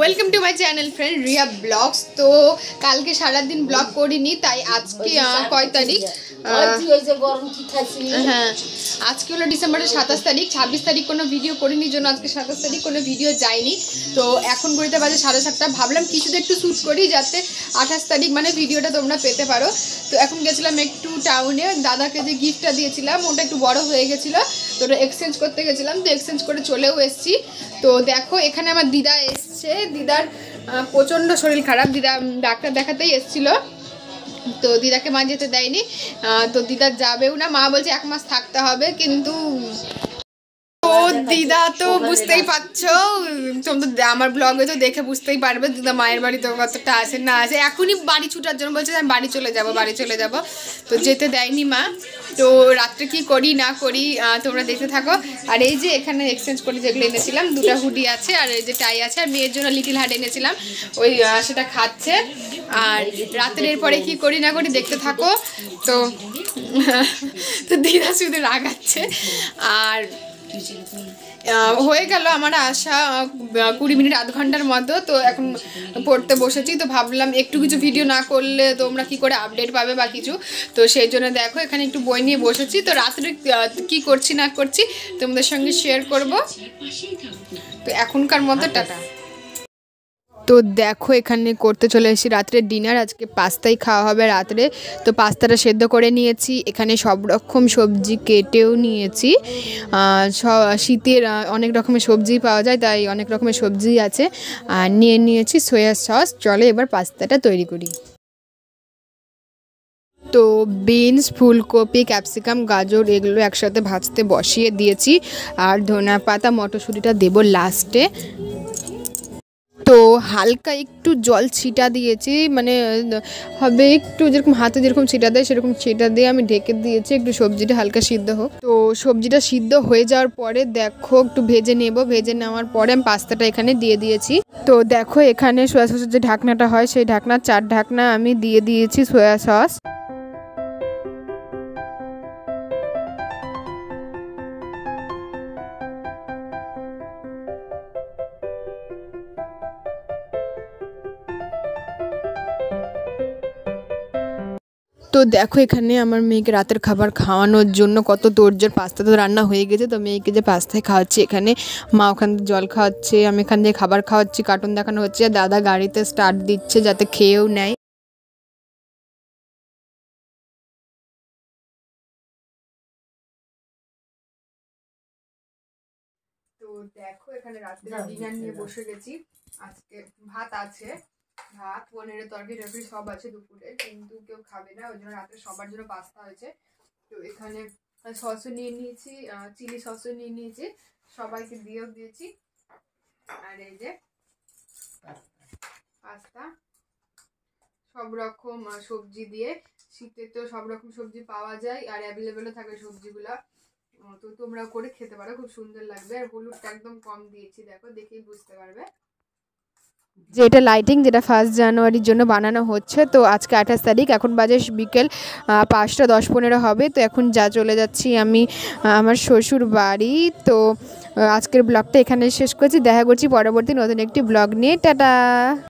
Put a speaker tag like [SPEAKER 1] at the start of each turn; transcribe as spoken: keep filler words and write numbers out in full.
[SPEAKER 1] Welcome to my channel friend Riya vlogs. তো কালকে সারাদিন ব্লগ করিনি, তাই আজকে কয় তারিখ? হ্যাঁ, আজকে হলো ডিসেম্বরের সাতাশ তারিখ। ছাব্বিশ তারিখ কোনো ভিডিও করিনি জন্য আজকে সাতাশ তারিখ কোনো ভিডিও যায়নি। তো এখন ঘড়িতে বাজে সাড়ে সাতটা। ভাবলাম কিছুতে একটু শ্যুট করি যাতে আঠাশ তারিখ মানে ভিডিওটা তোমরা পেতে পারো। তো এখন গেছিলাম একটু টাউনে, দাদাকে যে গিফটটা দিয়েছিলাম ওটা একটু বড় হয়ে গেছিলো, তো ওটা এক্সচেঞ্জ করতে গেছিলাম। তো এক্সচেঞ্জ করে চলেও এসেছি। তো দেখো এখানে আমার দিদা এসছে, দিদার প্রচণ্ড শরীর খারাপ, দিদা ডাক্তার দেখাতেই এসছিল। তো দিদাকে মা যেতে দেয়নি, তো দিদা যাবেও না, মা বলছে এক মাস থাকতে হবে। কিন্তু ও দিদা তো বুঝতেই পারছো, তোমরা আমার ব্লগে তো দেখে বুঝতেই পারবে দিদা মায়ের বাড়ি তো কতটা আসে না আসে। এখনই বাড়ি ছুটার জন্য বলছে আমি বাড়ি চলে যাব বাড়ি চলে যাব, তো যেতে দেয়নি মা। তো রাত্রে কি করি না করি তোমরা দেখতে থাকো। আর এই যে এখানে এক্সচেঞ্জ করে যেগুলো এনেছিলাম, দুটো হুডি আছে আর এই যে টাই আছে, আর মেয়ের জন্য লিটিল হার্ট এনেছিলাম, ওই সেটা খাচ্ছে। আর রাত্রের পরে কি করি না করি দেখতে থাকো। তো তো দিদা শুধু রাগাচ্ছে। আর হয়ে গেল আমার আসা কুড়ি মিনিট আধ ঘন্টার মতো। তো এখন পড়তে বসেছি, তো ভাবলাম একটু কিছু ভিডিও না করলে তোমরা কি করে আপডেট পাবে বা কিছু। তো সেই জন্য দেখো এখানে একটু বই নিয়ে বসেছি। তো রাত্রে কি করছি না করছি তোমাদের সঙ্গে শেয়ার করব। তো এখনকার মতো টাটা। তো দেখো এখানে করতে চলে এসেছি রাত্রে ডিনার। আজকে পাস্তাই খাওয়া হবে রাত্রে। তো পাস্তাটা সেদ্ধ করে নিয়েছি, এখানে সব রকম সবজি কেটেও নিয়েছি। শীতের অনেক রকমের সবজি পাওয়া যায়, তাই অনেক রকমের সবজি আছে। আর নিয়ে নিয়েছি সয়া সস। চলে এবার পাস্তাটা তৈরি করি। তো বিনস, ফুলকপি, ক্যাপসিকাম, গাজর এগুলো একসাথে ভাজতে বসিয়ে দিয়েছি। আর ধনে পাতা, মটরশুঁটিটা দেবো লাস্টে। তো হালকা একটু জল ছিটা দিয়েছি, মানে হবে একটু যেরকম হাতে যেরকম ছিটা দেয় সেরকম ছিটা দিয়ে আমি ঢেকে দিয়েছি একটু সবজিটা হালকা সিদ্ধ হোক। তো সবজিটা সিদ্ধ হয়ে যাওয়ার পরে দেখো একটু ভেজে নেব, ভেজে নেওয়ার পরে আমি পাস্তাটা এখানে দিয়ে দিয়েছি। তো দেখো এখানে সয়া সসের যে ঢাকনাটা হয় সেই ঢাকনা, চার ঢাকনা আমি দিয়ে দিয়েছি সয়া সস। তো দেখো এখানে আমার মেয়েকে রাতের খাবার খাওয়ানোর জন্য কত তোড়জোড়। পাস্তা তো রান্না হয়ে গেছে, তো মেয়েকে যে পাস্তায় খাওয়াচ্ছি, এখানে মা ওখান থেকে জল খাওয়াচ্ছে, আমি এখান থেকে খাবার খাওয়াচ্ছি, কার্টুন দেখানো হচ্ছে। আর দাদা গাড়িতে স্টার্ট দিচ্ছে যাতে খেয়েও নেয়। তো দেখো এখানে রাত্রে ডিনার নিয়ে বসে গেছি। আজকে ভাত আছে, ভাত পনিরের তরকারি টরকারি সব আছে দুপুরে, কিন্তু কেউ খাবে না, ওই জন্য রাত্রে সবার জন্য পাস্তা হয়েছে। তো এখানে সসও নিয়ে নিয়েছি, চিলি সসও নিয়ে নিয়েছি, সবাইকে দিয়েও দিয়েছি। আর এই যে পাস্তা সব রকম সবজি দিয়ে, শীতে তো সব রকম সবজি পাওয়া যায় আর অ্যাভেলেবেলও থাকে সবজিগুলা। তো তোমরা করে খেতে পারো, খুব সুন্দর লাগবে। আর হলুদটা একদম কম দিয়েছি, দেখো দেখেই বুঝতে পারবে যে এটা লাইটিং, যেটা ফার্স্ট জানুয়ারির জন্য বানানো হচ্ছে। তো আজকে আঠাশ তারিখ, এখন বাজে বিকেল পাঁচটা দশ পনেরো হবে। তো এখন যা চলে যাচ্ছি আমি আমার শ্বশুর বাড়ি। তো আজকের ব্লগটা এখানে শেষ করছি, দেখা করছি পরবর্তী নতুন একটি ব্লগ নিয়ে। টাটা।